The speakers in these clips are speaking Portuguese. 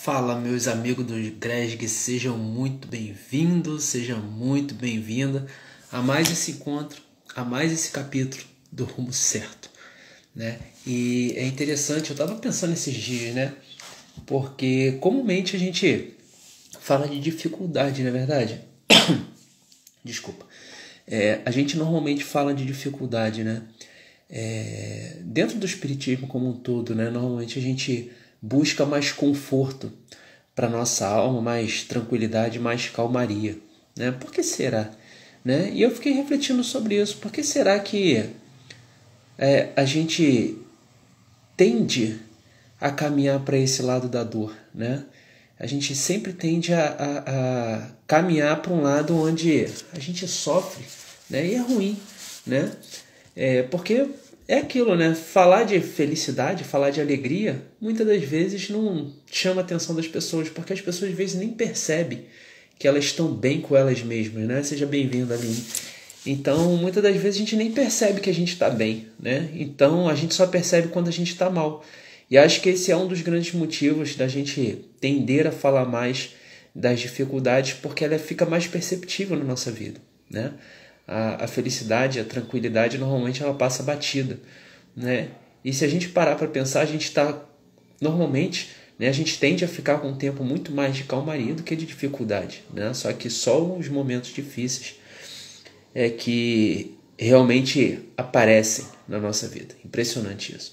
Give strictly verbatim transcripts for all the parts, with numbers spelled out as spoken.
Fala, meus amigos do Greg, sejam muito bem-vindos, seja muito bem-vinda a mais esse encontro, a mais esse capítulo do Rumo Certo, né? E é interessante, eu estava pensando esses dias, né? Porque comumente a gente fala de dificuldade, não é verdade? Desculpa. É, a gente normalmente fala de dificuldade, né? É, dentro do espiritismo como um todo, né? Normalmente a gente busca mais conforto para nossa alma, mais tranquilidade, mais calmaria, né? Por que será? Né? E eu fiquei refletindo sobre isso. Por que será que é, a gente tende a caminhar para esse lado da dor, né? A gente sempre tende a, a, a caminhar para um lado onde a gente sofre, né? E é ruim, né? É, porque é aquilo, né? Falar de felicidade, falar de alegria, muitas das vezes não chama a atenção das pessoas, porque as pessoas às vezes nem percebem que elas estão bem com elas mesmas, né? Seja bem-vindo, Aline. Então, muitas das vezes a gente nem percebe que a gente está bem, né? Então, a gente só percebe quando a gente está mal. E acho que esse é um dos grandes motivos da gente tender a falar mais das dificuldades, porque ela fica mais perceptível na nossa vida, né? A, a felicidade, a tranquilidade, normalmente ela passa batida, né? E se a gente parar para pensar, a gente está, normalmente, né, a gente tende a ficar com um tempo muito mais de calmaria do que de dificuldade, né? Só que só os momentos difíceis é que realmente aparecem na nossa vida. Impressionante isso.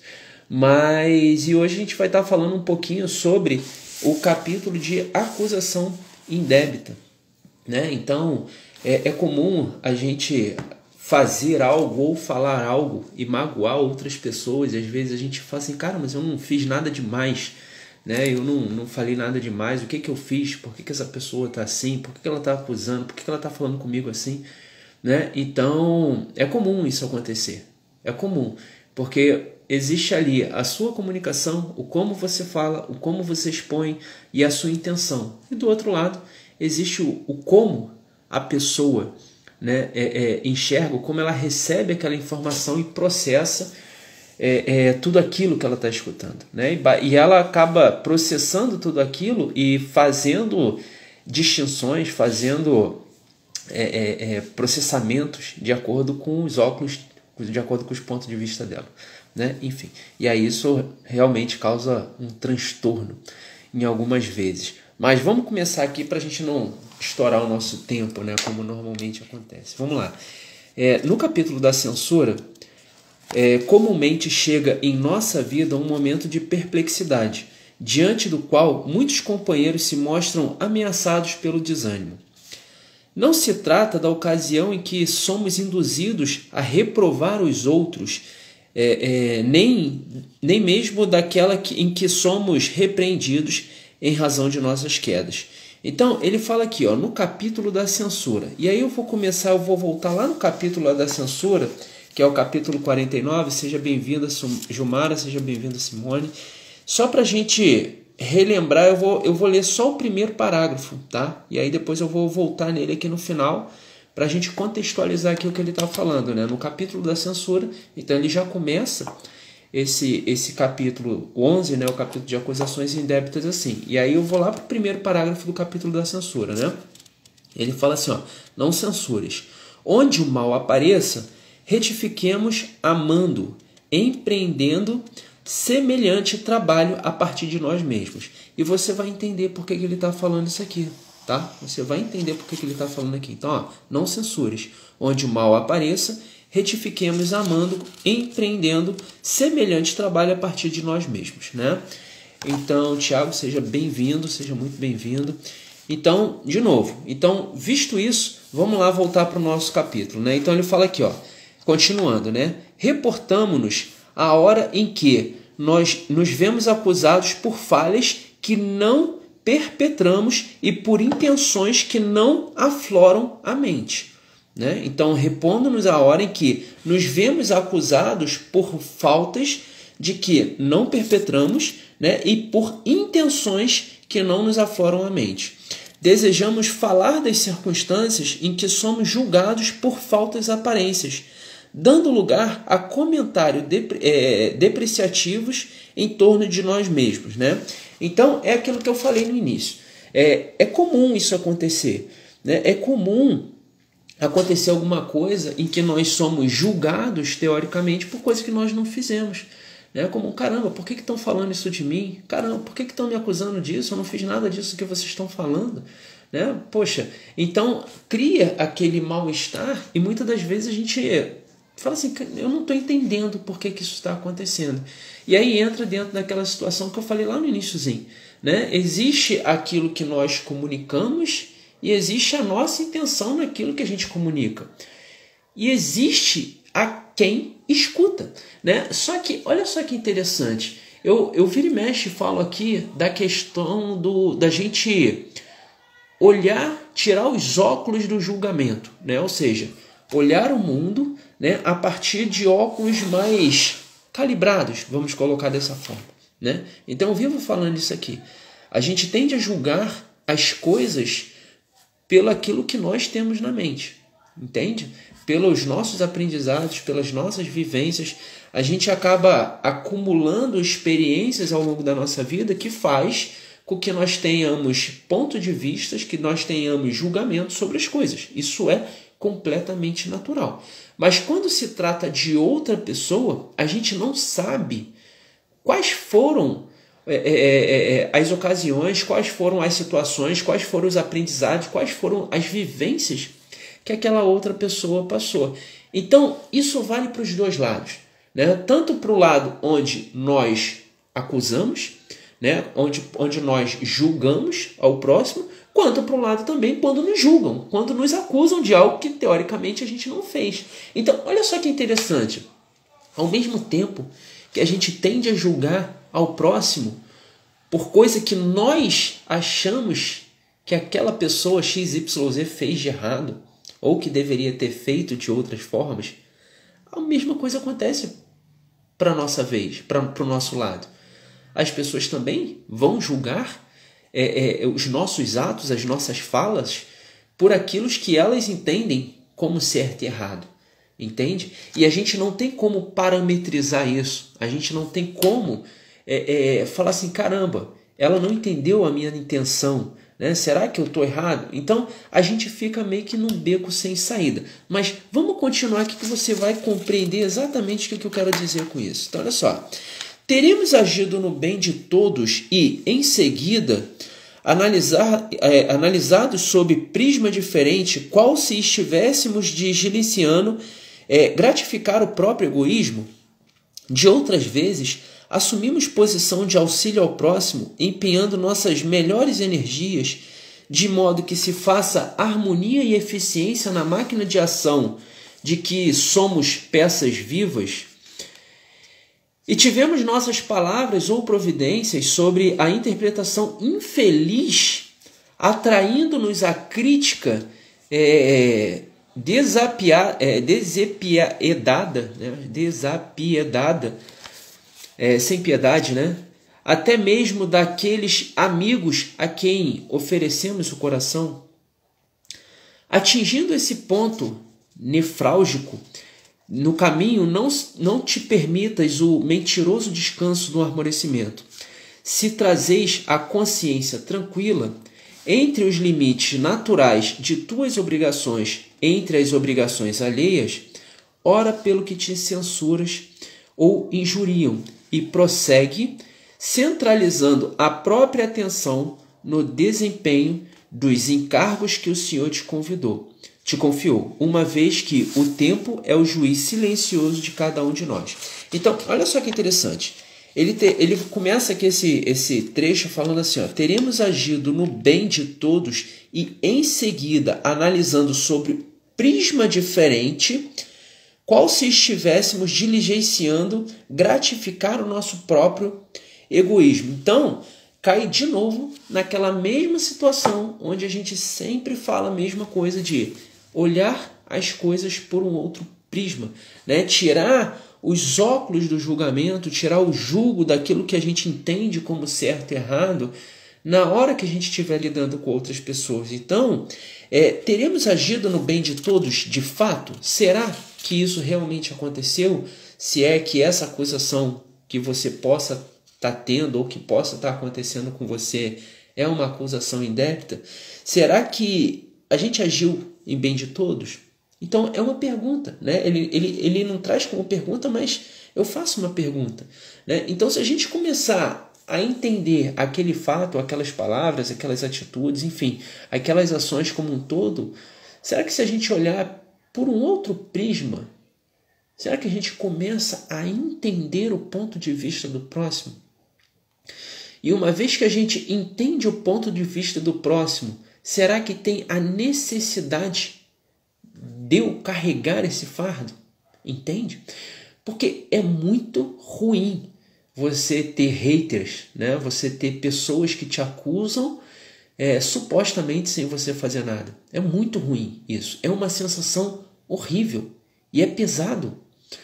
Mas, e hoje a gente vai estar falando um pouquinho sobre o capítulo de acusação indébita, né? Então, é, é comum a gente fazer algo ou falar algo e magoar outras pessoas, e às vezes a gente fala assim, cara, mas eu não fiz nada demais, né? Eu não, não falei nada demais, o que que eu fiz? Por que que essa pessoa está assim? Por que que ela está acusando? Por que que ela está falando comigo assim? Né? Então, é comum isso acontecer, é comum, porque existe ali a sua comunicação, o como você fala, o como você expõe e a sua intenção. E do outro lado, existe o, o como a pessoa, né, é, é, enxerga, como ela recebe aquela informação e processa é, é, tudo aquilo que ela está escutando, né? E, e ela acaba processando tudo aquilo e fazendo distinções, fazendo é, é, é, processamentos de acordo com os óculos, de acordo com os pontos de vista dela, né? Enfim, e aí isso realmente causa um transtorno em algumas vezes. Mas vamos começar aqui para a gente não estourar o nosso tempo, né, como normalmente acontece. Vamos lá. É, no capítulo da censura, é, comumente chega em nossa vida um momento de perplexidade, diante do qual muitos companheiros se mostram ameaçados pelo desânimo. Não se trata da ocasião em que somos induzidos a reprovar os outros, é, é, nem, nem mesmo daquela que, em que somos repreendidos em razão de nossas quedas. Então, ele fala aqui, ó, no capítulo da censura. E aí eu vou começar, eu vou voltar lá no capítulo da censura, que é o capítulo quarenta e nove. Seja bem-vinda, Gilmara, seja bem-vinda, Simone. Só para a gente relembrar, eu vou, eu vou ler só o primeiro parágrafo, tá? E aí depois eu vou voltar nele aqui no final, para a gente contextualizar aqui o que ele está falando, né? No capítulo da censura, então ele já começa esse, esse capítulo onze, né? O capítulo de acusações indébitas assim. E aí eu vou lá para o primeiro parágrafo do capítulo da censura, né? Ele fala assim, ó, não censures. Onde o mal apareça, retifiquemos amando, empreendendo semelhante trabalho a partir de nós mesmos. E você vai entender por que, que ele está falando isso aqui, tá? Você vai entender por que, que ele está falando aqui. Então, ó, não censures. Onde o mal apareça, retifiquemos amando, empreendendo semelhante trabalho a partir de nós mesmos, né? Então, Tiago, seja bem-vindo, seja muito bem-vindo. Então, de novo, então, visto isso, vamos lá voltar para o nosso capítulo, né? Então, ele fala aqui, ó, continuando, né? Reportamo-nos a hora em que nós nos vemos acusados por falhas que não perpetramos e por intenções que não afloram a mente, né? Então, repondo-nos a hora em que nos vemos acusados por faltas de que não perpetramos, né? E por intenções que não nos afloram a mente. Desejamos falar das circunstâncias em que somos julgados por faltas aparências, dando lugar a comentários depre, é, depreciativos em torno de nós mesmos, né? Então, é aquilo que eu falei no início. É, é comum isso acontecer, né? É comum acontecer alguma coisa em que nós somos julgados, teoricamente, por coisas que nós não fizemos. Né? Como, caramba, por que estão falando isso de mim? Caramba, por que estão me acusando disso? Eu não fiz nada disso que vocês estão falando. Né? Poxa, então cria aquele mal-estar e muitas das vezes a gente fala assim, eu não estou entendendo por que, que isso está acontecendo. E aí entra dentro daquela situação que eu falei lá no iniciozinho. Né? Existe aquilo que nós comunicamos e existe a nossa intenção naquilo que a gente comunica. E existe a quem escuta. Né? Só que, olha só que interessante, eu, eu viro e mexe e falo aqui da questão do, da gente olhar, tirar os óculos do julgamento, né? Ou seja, olhar o mundo, né, a partir de óculos mais calibrados, vamos colocar dessa forma. Né? Então eu vivo falando isso aqui. A gente tende a julgar as coisas pelo aquilo que nós temos na mente, entende? Pelos nossos aprendizados, pelas nossas vivências, a gente acaba acumulando experiências ao longo da nossa vida que faz com que nós tenhamos pontos de vista, que nós tenhamos julgamento sobre as coisas. Isso é completamente natural. Mas quando se trata de outra pessoa, a gente não sabe quais foram é, é, é, as ocasiões, quais foram as situações, quais foram os aprendizados, quais foram as vivências que aquela outra pessoa passou. Então, isso vale para os dois lados. Né? Tanto para o lado onde nós acusamos, né? onde, onde nós julgamos ao próximo, quanto para o lado também quando nos julgam, quando nos acusam de algo que teoricamente a gente não fez. Então, olha só que interessante. Ao mesmo tempo que a gente tende a julgar ao próximo por coisa que nós achamos que aquela pessoa X Y Z fez de errado, ou que deveria ter feito de outras formas, a mesma coisa acontece para a nossa vez, para o nosso lado. As pessoas também vão julgar é, é, os nossos atos, as nossas falas, por aquilo que elas entendem como certo e errado. Entende? E a gente não tem como parametrizar isso. A gente não tem como é, é, falar assim, caramba, ela não entendeu a minha intenção. Né? Será que eu estou errado? Então a gente fica meio que num beco sem saída. Mas vamos continuar aqui que você vai compreender exatamente o que eu quero dizer com isso. Então olha só. Teremos agido no bem de todos e, em seguida, analisar, é, analisados sob prisma diferente, qual se estivéssemos diligenciando é, gratificar o próprio egoísmo? De outras vezes, assumimos posição de auxílio ao próximo, empenhando nossas melhores energias, de modo que se faça harmonia e eficiência na máquina de ação de que somos peças vivas. E tivemos nossas palavras ou providências sobre a interpretação infeliz, atraindo-nos a crítica é, desapia, é, desapiedada, né? desapiedada, é, sem piedade, né? Até mesmo daqueles amigos a quem oferecemos o coração. Atingindo esse ponto nefrálgico, no caminho, não, não te permitas o mentiroso descanso do amorrecimento. Se trazeis a consciência tranquila entre os limites naturais de tuas obrigações, entre as obrigações alheias, ora pelo que te censuras ou injuriam, e prossegue, centralizando a própria atenção no desempenho dos encargos que o Senhor te convidou. Te confiou, uma vez que o tempo é o juiz silencioso de cada um de nós. Então, olha só que interessante. Ele, te, ele começa aqui esse, esse trecho falando assim, ó, teremos agido no bem de todos e, em seguida, analisando sobre prisma diferente, qual se estivéssemos diligenciando gratificar o nosso próprio egoísmo. Então, cai de novo naquela mesma situação onde a gente sempre fala a mesma coisa de olhar as coisas por um outro prisma, né? Tirar os óculos do julgamento, tirar o julgo daquilo que a gente entende como certo e errado na hora que a gente estiver lidando com outras pessoas. Então, é, teremos agido no bem de todos de fato? Será? que isso realmente aconteceu, se é que essa acusação que você possa estar tá tendo ou que possa estar tá acontecendo com você é uma acusação indébita, será que a gente agiu em bem de todos? Então é uma pergunta, né? Ele, ele, ele não traz como pergunta, mas eu faço uma pergunta, né? Então se a gente começar a entender aquele fato, aquelas palavras, aquelas atitudes, enfim, aquelas ações como um todo, será que se a gente olhar por um outro prisma, será que a gente começa a entender o ponto de vista do próximo? E uma vez que a gente entende o ponto de vista do próximo, será que tem a necessidade de eu carregar esse fardo? Entende? Porque é muito ruim você ter haters, né? Você ter pessoas que te acusam é, supostamente sem você fazer nada. É muito ruim isso. É uma sensação horrível e é pesado.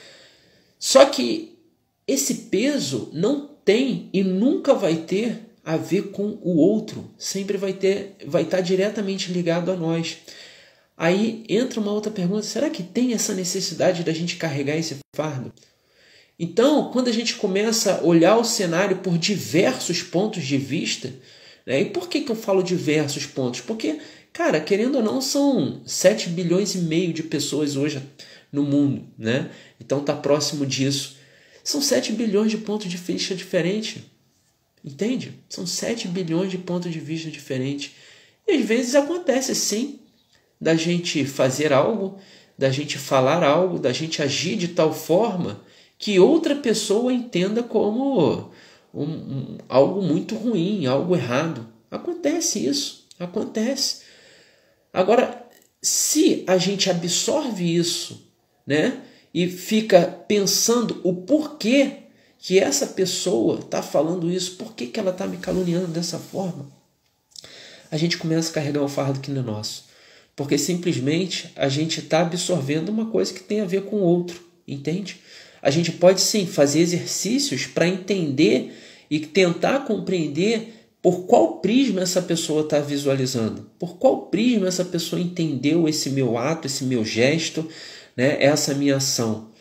Só que esse peso não tem e nunca vai ter a ver com o outro. Sempre vai ter, vai estar diretamente ligado a nós. Aí entra uma outra pergunta: será que tem essa necessidade da gente carregar esse fardo? Então, quando a gente começa a olhar o cenário por diversos pontos de vista, né? E por que, que eu falo diversos pontos? Porque, cara, querendo ou não, são sete bilhões e meio de pessoas hoje no mundo, né? Então tá próximo disso. São sete bilhões de pontos de vista diferentes. Entende? São sete bilhões de pontos de vista diferentes. E às vezes acontece sim da gente fazer algo, da gente falar algo, da gente agir de tal forma que outra pessoa entenda como um, um, algo muito ruim, algo errado. Acontece isso, acontece. Agora, se a gente absorve isso, né, e fica pensando o porquê que essa pessoa está falando isso, por que, que ela está me caluniando dessa forma, a gente começa a carregar um fardo que não é nosso. Porque simplesmente a gente está absorvendo uma coisa que tem a ver com o outro, entende? A gente pode sim fazer exercícios para entender e tentar compreender por qual prisma essa pessoa está visualizando, por qual prisma essa pessoa entendeu esse meu ato, esse meu gesto, né, essa minha ação.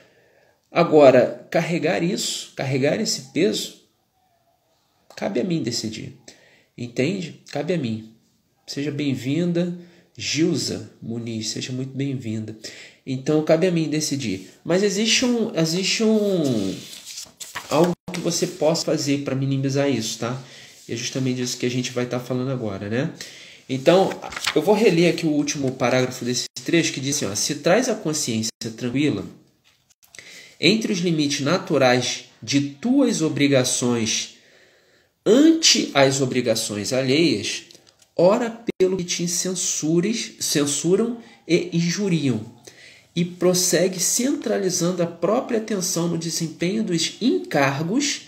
Agora, carregar isso, carregar esse peso, cabe a mim decidir, entende? Cabe a mim. Seja bem-vinda, Gilza Muniz, seja muito bem-vinda. Então, cabe a mim decidir. Mas existe um, existe um algo que você possa fazer para minimizar isso, tá? É justamente isso que a gente vai estar tá falando agora, né? Então, eu vou reler aqui o último parágrafo desse trecho que diz assim, ó, se traz a consciência tranquila entre os limites naturais de tuas obrigações ante as obrigações alheias, ora pelo que te censures, censuram e injuriam, e prossegue centralizando a própria atenção no desempenho dos encargos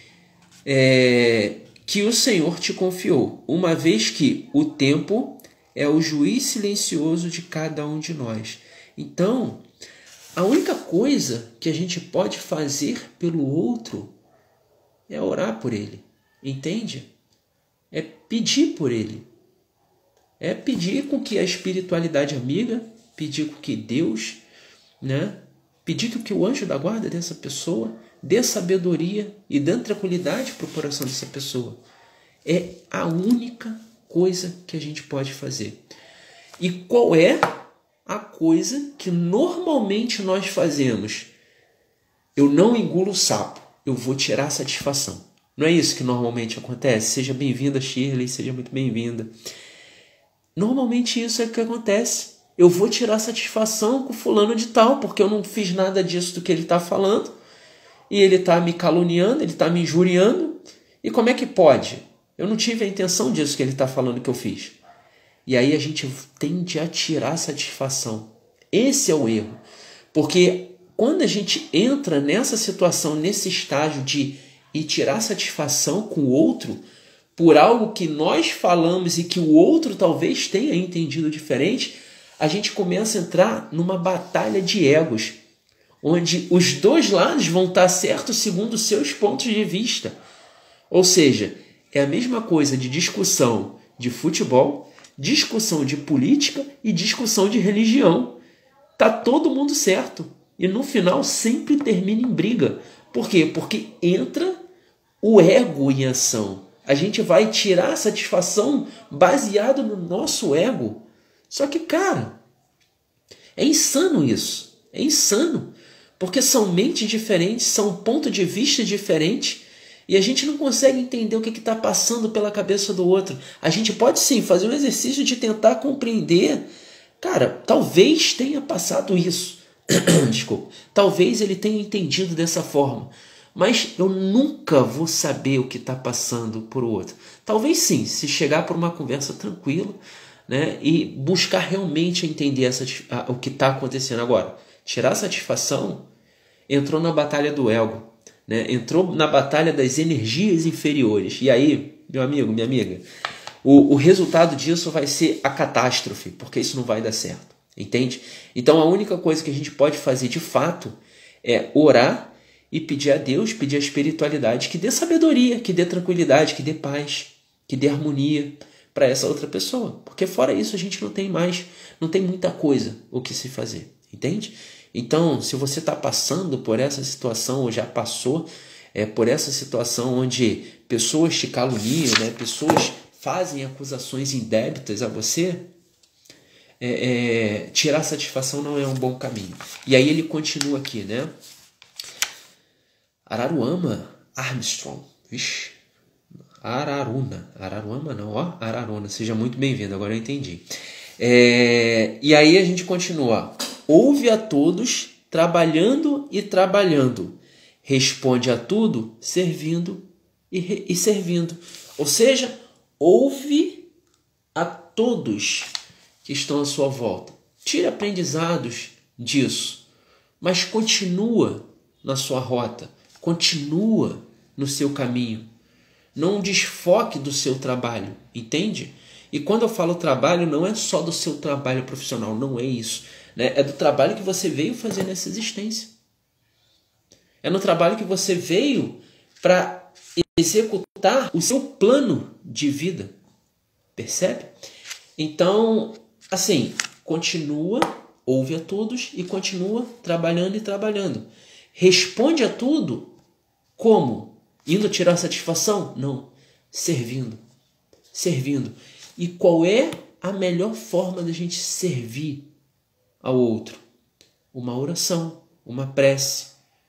é, que o Senhor te confiou, uma vez que o tempo é o juiz silencioso de cada um de nós. Então, a única coisa que a gente pode fazer pelo outro é orar por ele, entende? É pedir por ele. É pedir com que a espiritualidade amiga, pedir com que Deus, né, pedir com que o anjo da guarda dessa pessoa dê sabedoria e dê tranquilidade para o coração dessa pessoa. É a única coisa que a gente pode fazer. E qual é a coisa que normalmente nós fazemos? Eu não engulo o sapo, eu vou tirar satisfação. Não é isso que normalmente acontece? Seja bem-vinda, Shirley, seja muito bem-vinda. Normalmente isso é o que acontece. Eu vou tirar satisfação com fulano de tal, porque eu não fiz nada disso do que ele está falando, e ele está me caluniando, ele está me injuriando, e como é que pode? Eu não tive a intenção disso que ele está falando que eu fiz. E aí a gente tende a tirar satisfação. Esse é o erro. Porque quando a gente entra nessa situação, nesse estágio de ir tirar satisfação com o outro, por algo que nós falamos e que o outro talvez tenha entendido diferente, a gente começa a entrar numa batalha de egos, onde os dois lados vão estar certos segundo os seus pontos de vista. Ou seja, é a mesma coisa de discussão de futebol, discussão de política e discussão de religião. tá todo mundo certo. E no final sempre termina em briga. Por quê? Porque entra o ego em ação. A gente vai tirar a satisfação baseado no nosso ego. Só que, cara, é insano isso. É insano. Porque são mentes diferentes, são pontos de vista diferentes, e a gente não consegue entender o que está passando pela cabeça do outro. A gente pode sim fazer um exercício de tentar compreender. Cara, talvez tenha passado isso. Desculpa. Talvez ele tenha entendido dessa forma. Mas eu nunca vou saber o que está passando por o outro. Talvez sim, se chegar por uma conversa tranquila, né, e buscar realmente entender essa, a, o que está acontecendo. Agora, tirar a satisfação, entrou na batalha do ego, né? Entrou na batalha das energias inferiores. E aí, meu amigo, minha amiga, o, o resultado disso vai ser a catástrofe, porque isso não vai dar certo, entende? Então a única coisa que a gente pode fazer de fato é orar e pedir a Deus, pedir a espiritualidade que dê sabedoria, que dê tranquilidade, que dê paz, que dê harmonia para essa outra pessoa. Porque fora isso a gente não tem mais, não tem muita coisa o que se fazer, entende? Então, se você está passando por essa situação, ou já passou é, por essa situação onde pessoas te caluniam, né, pessoas fazem acusações indébitas a você, é, é, tirar satisfação não é um bom caminho. E aí ele continua aqui, né? Araruama Armstrong. Vixe. Araruna. Araruama não, ó. Araruna. Seja muito bem-vindo, agora eu entendi. É, e aí a gente continua. Ouve a todos, trabalhando e trabalhando. Responde a tudo, servindo e, re, e servindo. Ou seja, ouve a todos que estão à sua volta. Tire aprendizados disso, mas continua na sua rota. Continua no seu caminho. Não desfoque do seu trabalho, entende? E quando eu falo trabalho, não é só do seu trabalho profissional, não é isso. Né? É do trabalho que você veio fazer nessa existência. É no trabalho que você veio para executar o seu plano de vida. Percebe? Então, assim, continua, ouve a todos e continua trabalhando e trabalhando. Responde a tudo. Como? Indo tirar satisfação? Não. Servindo. Servindo. E qual é a melhor forma da gente servir ao outro? Uma oração, uma prece,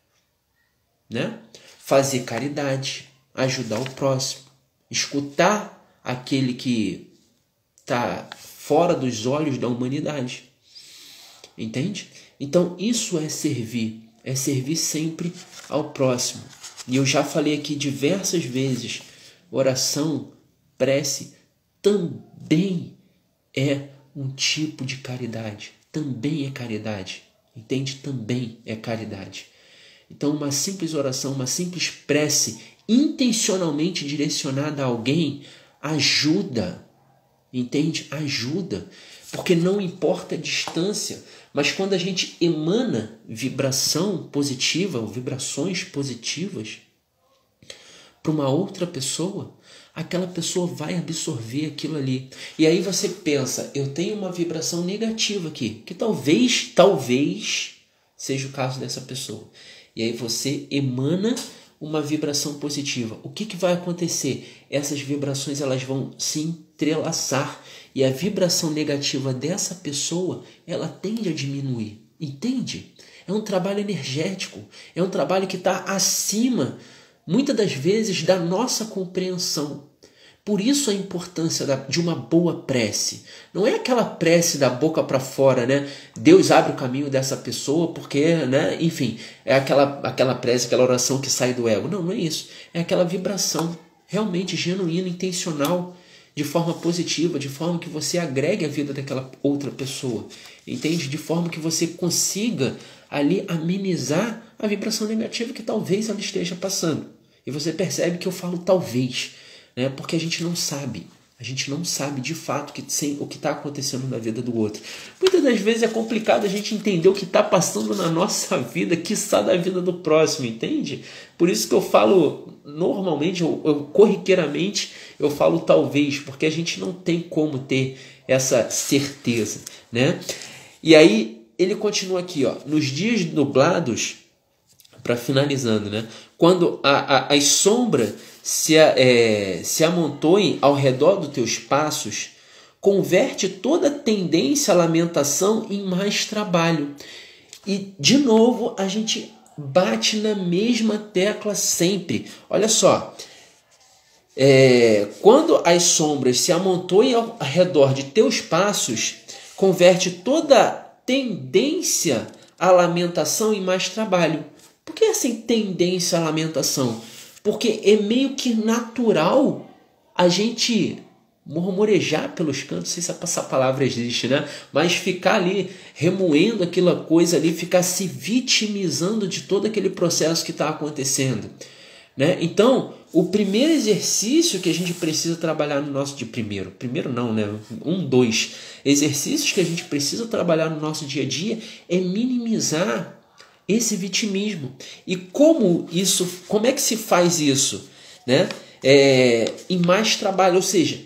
né? Fazer caridade, ajudar o próximo, escutar aquele que está fora dos olhos da humanidade. Entende? Então isso é servir. É servir sempre ao próximo. E eu já falei aqui diversas vezes, oração, prece, também é um tipo de caridade. Também é caridade. Entende? Também é caridade. Então uma simples oração, uma simples prece, intencionalmente direcionada a alguém, ajuda. Entende? Ajuda. Porque não importa a distância, mas quando a gente emana vibração positiva, ou vibrações positivas para uma outra pessoa, aquela pessoa vai absorver aquilo ali. E aí você pensa, eu tenho uma vibração negativa aqui, que talvez, talvez seja o caso dessa pessoa. E aí você emana uma vibração positiva. O que, que vai acontecer? Essas vibrações elas vão se entrelaçar e a vibração negativa dessa pessoa ela tende a diminuir. Entende? É um trabalho energético, é um trabalho que está acima, muitas das vezes, da nossa compreensão. Por isso a importância de uma boa prece. Não é aquela prece da boca para fora, né? Deus abre o caminho dessa pessoa porque, né? Enfim, é aquela, aquela prece, aquela oração que sai do ego. Não, não é isso. É aquela vibração realmente genuína, intencional, de forma positiva, de forma que você agregue a vida daquela outra pessoa. Entende? De forma que você consiga ali amenizar a vibração negativa que talvez ela esteja passando. E você percebe que eu falo talvez, né? Porque a gente não sabe, a gente não sabe de fato que, sem, o que está acontecendo na vida do outro. Muitas das vezes é complicado a gente entender o que está passando na nossa vida, quiçá da vida do próximo, entende? Por isso que eu falo normalmente, eu, eu, corriqueiramente, eu falo talvez, porque a gente não tem como ter essa certeza, né? E aí ele continua aqui, ó, nos dias nublados, para finalizando, né? Quando a, a, as sombras se, é, se amontoem ao redor dos teus passos, converte toda tendência à lamentação em mais trabalho. E, de novo, a gente bate na mesma tecla sempre. Olha só, é, quando as sombras se amontoem ao redor de teus passos, converte toda tendência à lamentação em mais trabalho. Por que essa tendência à lamentação? Porque é meio que natural a gente murmurejar pelos cantos, não sei se essa palavra existe, né? Mas ficar ali remoendo aquela coisa ali, ficar se vitimizando de todo aquele processo que está acontecendo, né? Então, o primeiro exercício que a gente precisa trabalhar no nosso de primeiro, primeiro não, né? Um, dois exercícios que a gente precisa trabalhar no nosso dia a dia é minimizar esse vitimismo. E como isso, como é que se faz isso, né? É, em mais trabalho, ou seja,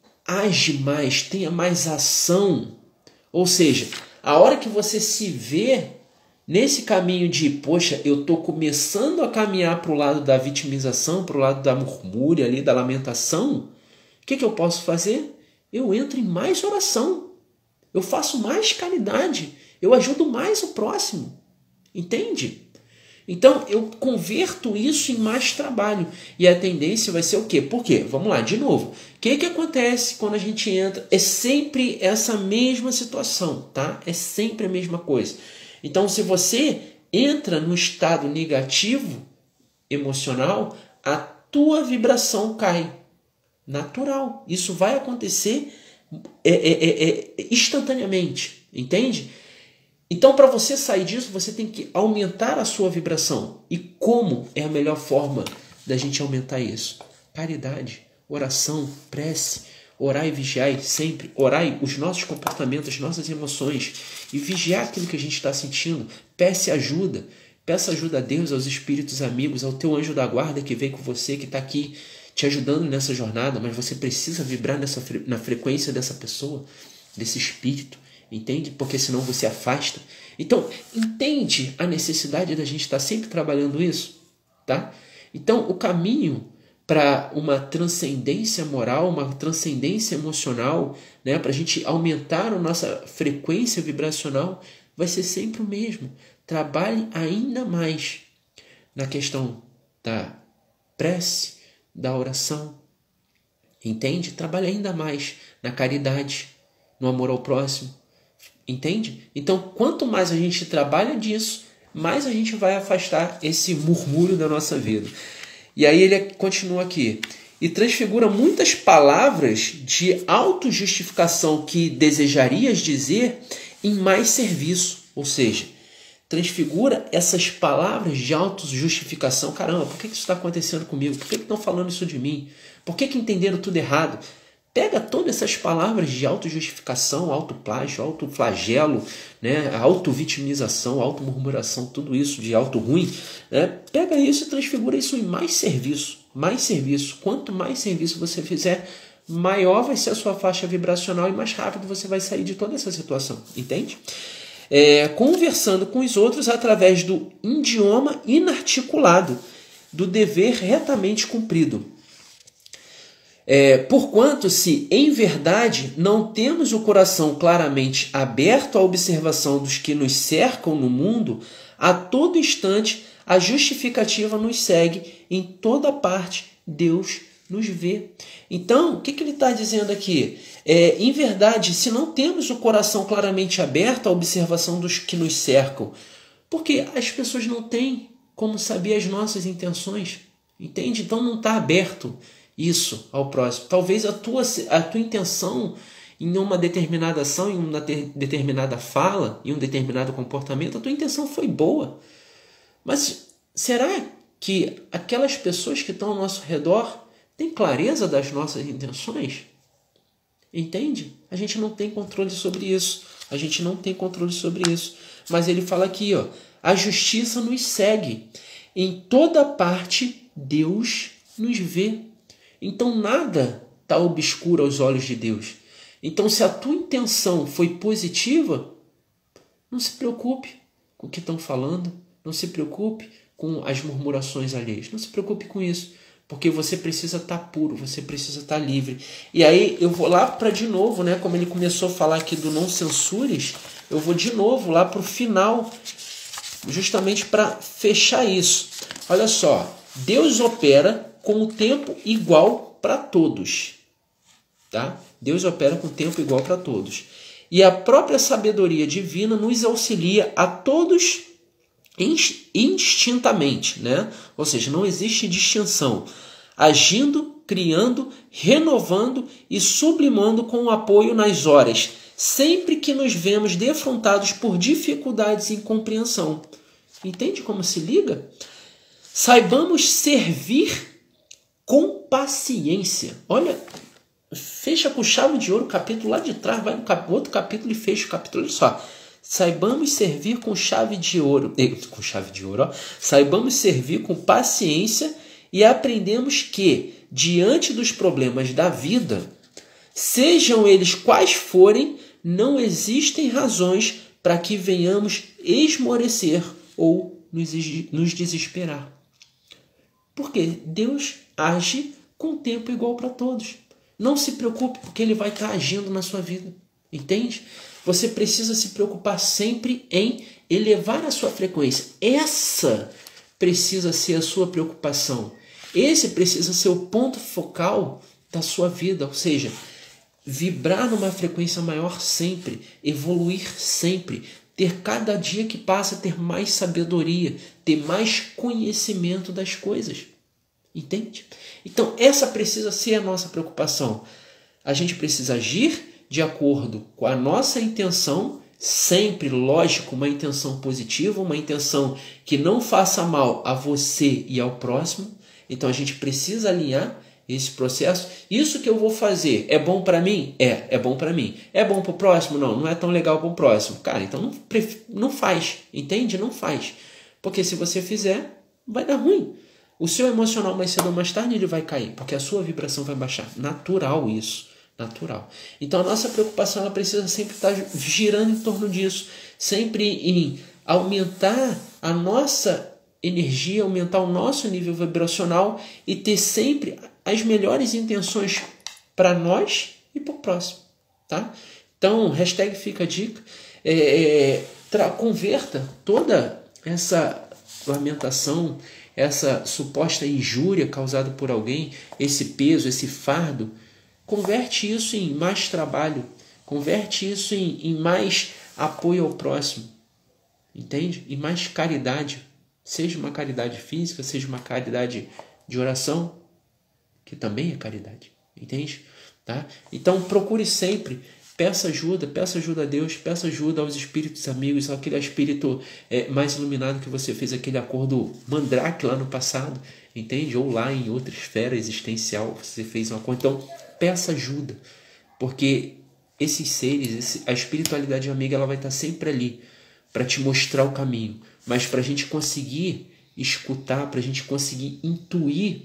age mais, tenha mais ação. Ou seja, a hora que você se vê nesse caminho de, poxa, eu estou começando a caminhar para o lado da vitimização, para o lado da murmúria ali, da lamentação, o que, que eu posso fazer? Eu entro em mais oração, eu faço mais caridade, eu ajudo mais o próximo. Entende? Então, eu converto isso em mais trabalho. E a tendência vai ser o quê? Por quê? Vamos lá, de novo. O que, que acontece quando a gente entra? É sempre essa mesma situação, tá? É sempre a mesma coisa. Então, se você entra no estado negativo emocional, a tua vibração cai. Natural. Isso vai acontecer é, é, é, é, instantaneamente. Entende? Então, para você sair disso, você tem que aumentar a sua vibração. E como é a melhor forma da gente aumentar isso? Caridade, oração, prece, orar e vigiar sempre. Orar os nossos comportamentos, as nossas emoções e vigiar aquilo que a gente está sentindo. Peça ajuda. Peça ajuda a Deus, aos espíritos amigos, ao teu anjo da guarda que vem com você, que está aqui te ajudando nessa jornada, mas você precisa vibrar nessa, na frequência dessa pessoa, desse espírito. Entende? Porque senão você afasta. Então, entende a necessidade da gente estar sempre trabalhando isso? Tá? Então, o caminho para uma transcendência moral, uma transcendência emocional, né, para a gente aumentar a nossa frequência vibracional, vai ser sempre o mesmo. Trabalhe ainda mais na questão da prece, da oração. Entende? Trabalhe ainda mais na caridade, no amor ao próximo. Entende? Então, quanto mais a gente trabalha disso, mais a gente vai afastar esse murmúrio da nossa vida. E aí ele continua aqui. E transfigura muitas palavras de autojustificação que desejarias dizer em mais serviço. Ou seja, transfigura essas palavras de autojustificação. Caramba, por que isso está acontecendo comigo? Por que estão falando isso de mim? Por que, que entenderam tudo errado? Pega todas essas palavras de autojustificação, autoplágio, autoflagelo, né? Autovitimização, automurmuração, tudo isso de auto ruim, né? Pega isso e transfigura isso em mais serviço, mais serviço. Quanto mais serviço você fizer, maior vai ser a sua faixa vibracional e mais rápido você vai sair de toda essa situação, entende? É, conversando com os outros através do idioma inarticulado, do dever retamente cumprido. É, porquanto, se em verdade não temos o coração claramente aberto à observação dos que nos cercam no mundo, a todo instante a justificativa nos segue, em toda parte Deus nos vê. Então, o que, que ele está dizendo aqui? É, em verdade, se não temos o coração claramente aberto à observação dos que nos cercam, porque as pessoas não têm como saber as nossas intenções, entende? Então não está aberto isso ao próximo. Talvez a tua, a tua intenção em uma determinada ação, em uma ter, determinada fala, em um determinado comportamento, a tua intenção foi boa. Mas será que aquelas pessoas que estão ao nosso redor têm clareza das nossas intenções? Entende? A gente não tem controle sobre isso. A gente não tem controle sobre isso. Mas ele fala aqui, ó, a justiça nos segue. Em toda parte Deus nos vê. Então nada está obscuro aos olhos de Deus. Então se a tua intenção foi positiva, Não se preocupe com o que estão falando, não se preocupe com as murmurações alheias, não se preocupe com isso, porque você precisa estar puro, você precisa estar livre. E aí eu vou lá para de novo, né, como ele começou a falar aqui do não censures, eu vou de novo lá para o final, justamente para fechar isso. Olha só, Deus opera com o tempo igual para todos. Tá? Deus opera com tempo igual para todos. E a própria sabedoria divina nos auxilia a todos indistintamente, né? Ou seja, não existe distinção, agindo, criando, renovando e sublimando com o apoio nas horas, sempre que nos vemos defrontados por dificuldades e incompreensão. Entende como se liga? Saibamos servir com paciência. Olha, fecha com chave de ouro o capítulo lá de trás, vai no cap- outro capítulo e fecha o capítulo. Olha só. Saibamos servir com chave de ouro. Com chave de ouro, ó. Saibamos servir com paciência e aprendemos que, diante dos problemas da vida, sejam eles quais forem, não existem razões para que venhamos esmorecer ou nos, nos desesperar. Porque Deus age com tempo igual para todos. Não se preocupe, porque Ele vai estar agindo na sua vida. Entende? Você precisa se preocupar sempre em elevar a sua frequência. Essa precisa ser a sua preocupação. Esse precisa ser o ponto focal da sua vida. Ou seja, vibrar numa frequência maior sempre, evoluir sempre, ter cada dia que passa, ter mais sabedoria, ter mais conhecimento das coisas. Entende? Então, essa precisa ser a nossa preocupação. A gente precisa agir de acordo com a nossa intenção, sempre, lógico, uma intenção positiva, uma intenção que não faça mal a você e ao próximo. Então, a gente precisa alinhar esse processo. Isso que eu vou fazer é bom para mim? É, é bom para mim. É bom para o próximo? Não, não é tão legal para o próximo. Cara, então não, não faz, entende? Não faz. Porque se você fizer, vai dar ruim. O seu emocional mais cedo ou mais tarde ele vai cair, porque a sua vibração vai baixar. Natural isso, natural. Então a nossa preocupação ela precisa sempre estar girando em torno disso, sempre em aumentar a nossa energia, aumentar o nosso nível vibracional e ter sempre as melhores intenções para nós e para o próximo. Tá? Então, hashtag fica a dica, é, é, tra- converta toda essa lamentação, essa suposta injúria causada por alguém, esse peso, esse fardo, converte isso em mais trabalho, converte isso em, em mais apoio ao próximo, entende? E mais caridade, seja uma caridade física, seja uma caridade de oração, que também é caridade, entende? Tá? Então procure sempre, peça ajuda, peça ajuda a Deus, peça ajuda aos espíritos amigos, aquele espírito é, mais iluminado que você fez aquele acordo mandrake lá no passado, entende? Ou lá em outra esfera existencial você fez um acordo. Então peça ajuda, porque esses seres, esse, a espiritualidade amiga ela vai estar sempre ali para te mostrar o caminho, mas para a gente conseguir escutar, para a gente conseguir intuir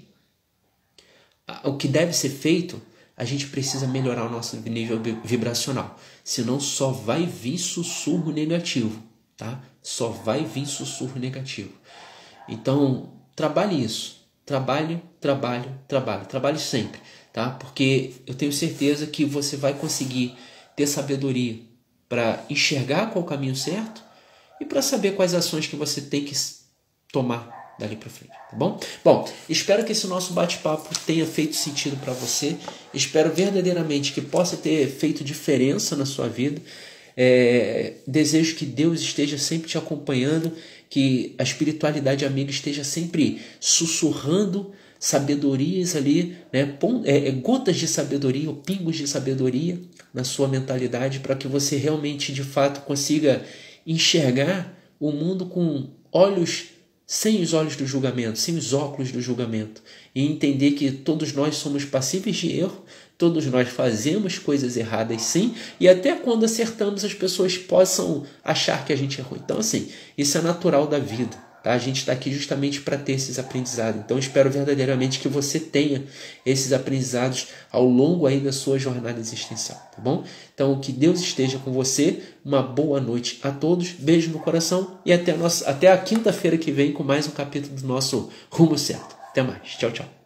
o que deve ser feito, a gente precisa melhorar o nosso nível vibracional. Senão só vai vir sussurro negativo, tá? Só vai vir sussurro negativo. Então, trabalhe isso. Trabalhe, trabalhe, trabalhe. Trabalhe sempre, tá? Porque eu tenho certeza que você vai conseguir ter sabedoria para enxergar qual é o caminho certo e para saber quais ações que você tem que tomar dali para frente, tá bom? Bom, espero que esse nosso bate-papo tenha feito sentido para você. Espero verdadeiramente que possa ter feito diferença na sua vida. É, desejo que Deus esteja sempre te acompanhando, que a espiritualidade amiga esteja sempre sussurrando sabedorias ali, né? é, gotas de sabedoria ou pingos de sabedoria na sua mentalidade, para que você realmente, de fato, consiga enxergar o mundo com olhos sem os olhos do julgamento, sem os óculos do julgamento, e entender que todos nós somos passíveis de erro, todos nós fazemos coisas erradas sim, e até quando acertamos as pessoas possam achar que a gente errou. Então assim, isso é natural da vida, Tá? A gente está aqui justamente para ter esses aprendizados. Então, eu espero verdadeiramente que você tenha esses aprendizados ao longo aí da sua jornada existencial, tá bom? Então, que Deus esteja com você. Uma boa noite a todos. Beijo no coração e até a, nossa, até a quinta-feira que vem com mais um capítulo do nosso Rumo Certo. Até mais. Tchau, tchau.